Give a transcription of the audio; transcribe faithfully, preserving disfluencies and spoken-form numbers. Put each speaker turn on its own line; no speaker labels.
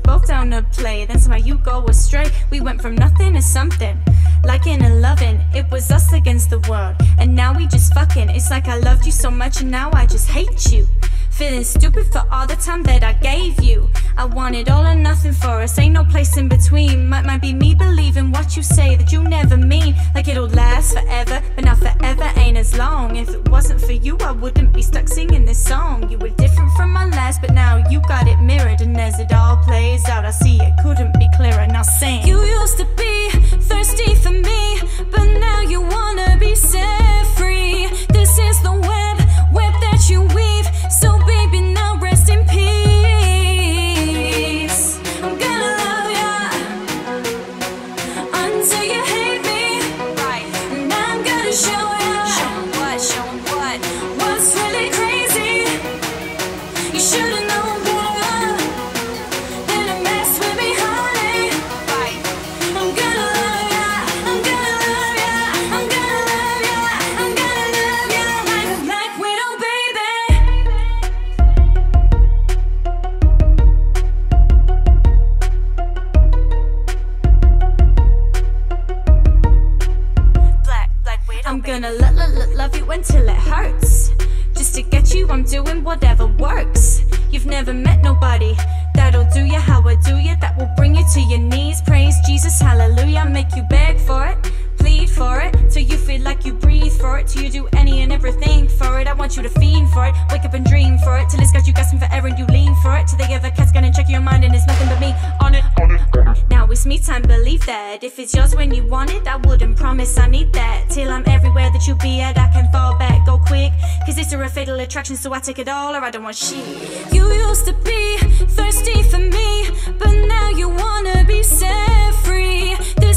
both down to play. Then somehow you go astray. We went from nothing to something, like in a loving. It was us against the world, and now we just fucking. It's like I loved you so much and now I just hate you. Feeling stupid for all the time that I gave you. I wanted all or nothing for us, ain't no place in between. Might, might be me believing what you say that you never mean. Like it'll last forever, but now forever ain't as long. If it wasn't for you, I wouldn't be stuck singing this song. You were different from my last, but now you got it mirrored. And as it all plays out, I see it couldn't be clearer. Now sing. You used to be thirsty for me, but now you wanna be set free. This is the web, web that you weave. So baby, now rest in peace. I'm gonna love ya until you hate me, right? And I'm gonna show ya, show 'em what, show 'em what, what's really crazy. You should've known better than to mess with me, honey, right? I'm gonna love ya, I'm gonna love ya, I'm gonna love ya, I'm gonna love ya like a Black Widow, baby. I'm gonna lo lo lo love you until it hurts. Just to get you, I'm doing whatever works. You've never met nobody that'll do you how I do you, that will bring you to your knees. Praise Jesus, hallelujah. Make you beg for it, plead for it, till you feel like you breathe for it, till you do any and everything for it. I want you to fiend for it, wake up and dream for it, till it's got you gasping for air and you lean for it, till the other cat's gonna check your mind and it's nothing but me on it, on it, on it. Now it's me time, believe that. If it's yours when you want it, I wouldn't promise I need that. Till I'm everywhere that you be at, I can fall back, go quick, cause it's a fatal attraction, so I take it all or I don't want shit. You used to be thirsty for me, but now you wanna be set free.